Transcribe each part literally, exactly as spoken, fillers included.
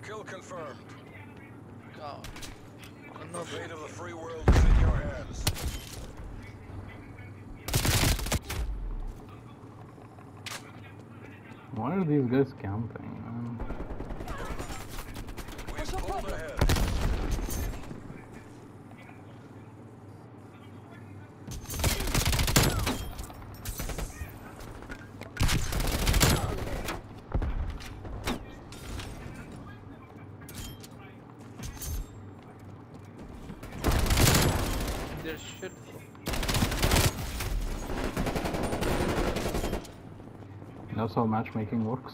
Kill confirmed. God. The fate of the free world is in your hands. Why are these guys camping, man? We've pulled ahead. There should be. That's how matchmaking works.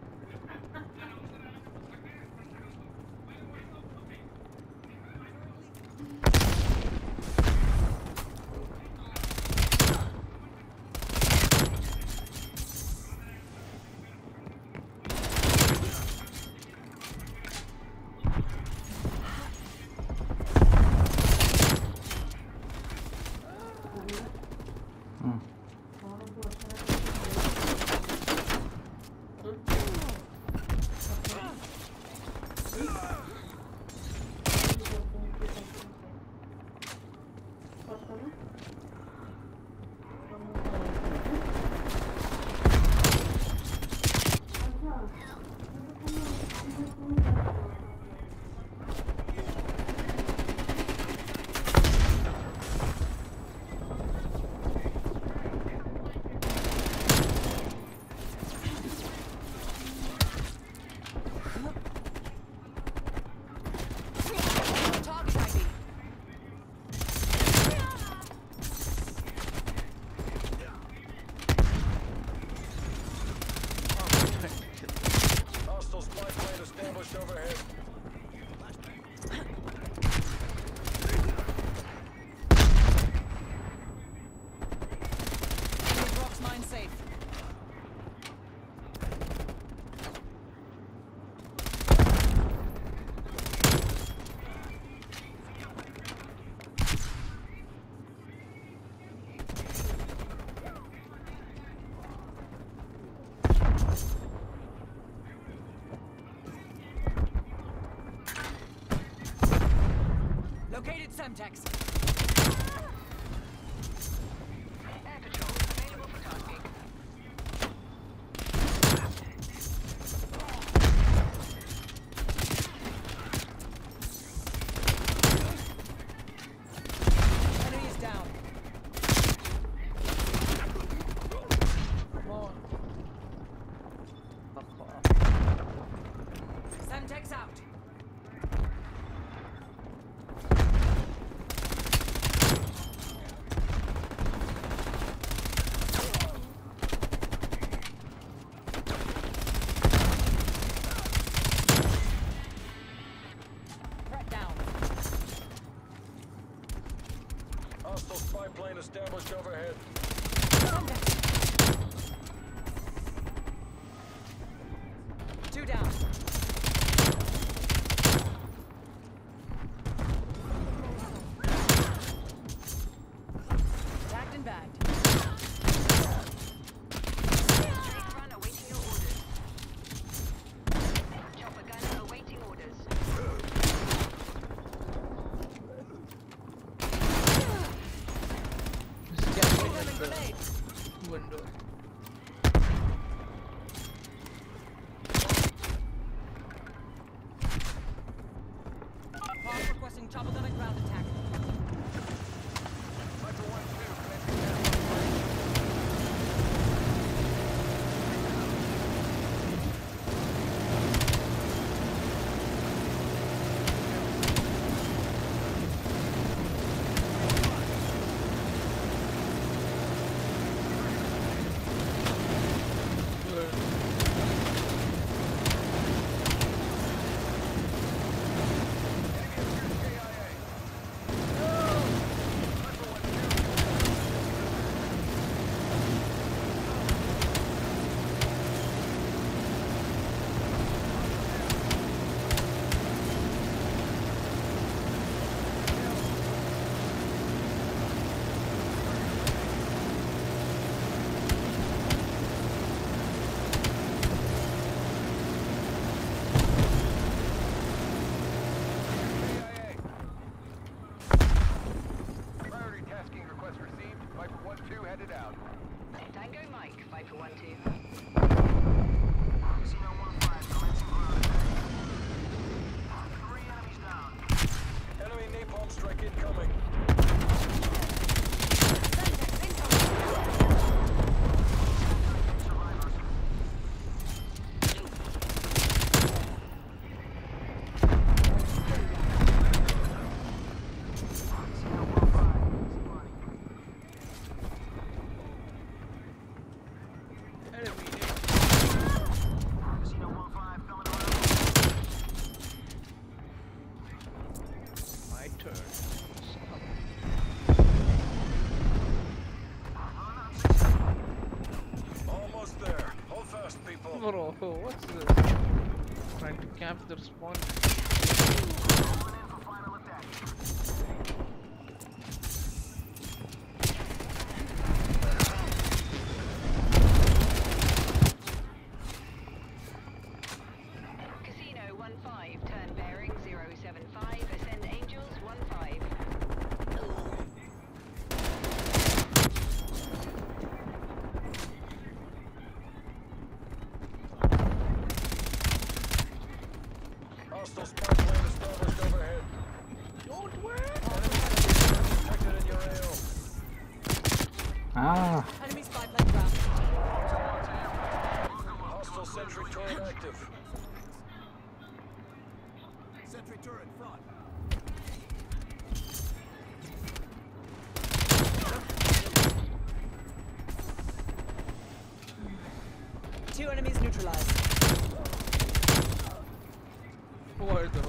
Hostile spy plane established overhead. Drops mine safe. Located Semtex. Enemy is down. Come on. Fuck off. Semtex out. Threat down. Hostile spy plane established overhead. Two down. fight for one two. Enemy napalm strike incoming. Enemy. My turn. Almost there. Hold fast, people. Bro, what's this? Trying to camp their spawn. Casino one five, turn bearing zero seven five, ascend Angels one five. Hostile spy plane established overhead. Don't work! Detected in your A O. Ah, Enemy spy plane ground. Hostile sentry turret active. Sentry turret front. Two enemies neutralized. Who are those?